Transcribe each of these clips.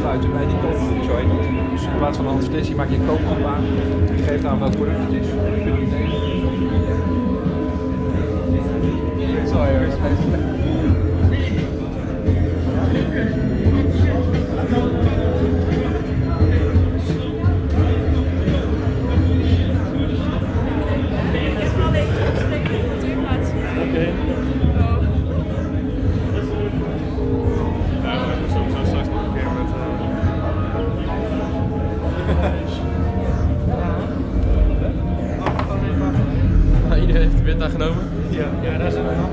aansluiten bij die koopgroep, zo heet het. Dus in plaats van een advertentie maak je een koopgroep aan. Je geeft aan welk product het is. Je kunt niet delen. It's all your expensive. Iedereen heeft de wit aangenomen? Ja, daar zijn we dan.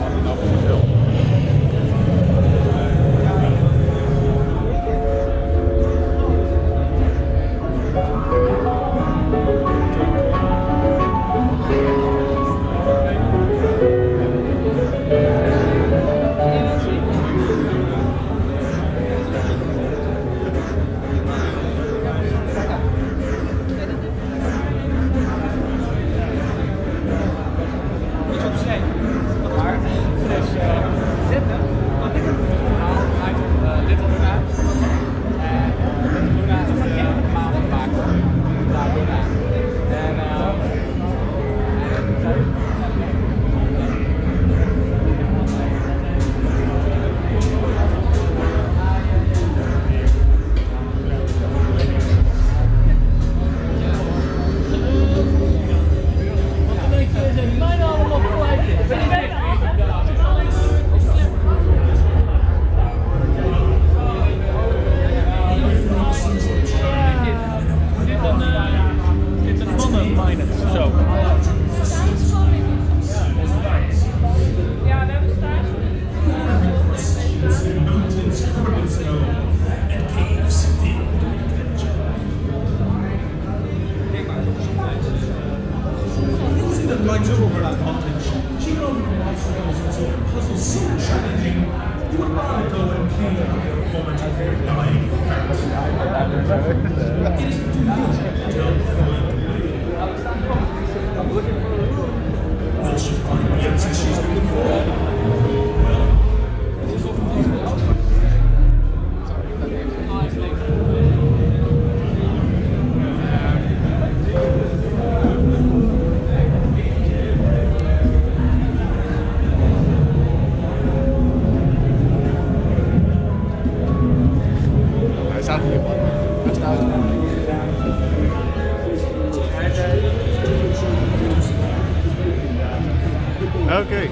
Oké.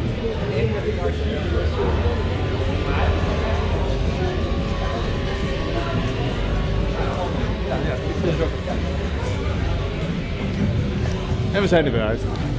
En we zijn er weer uit.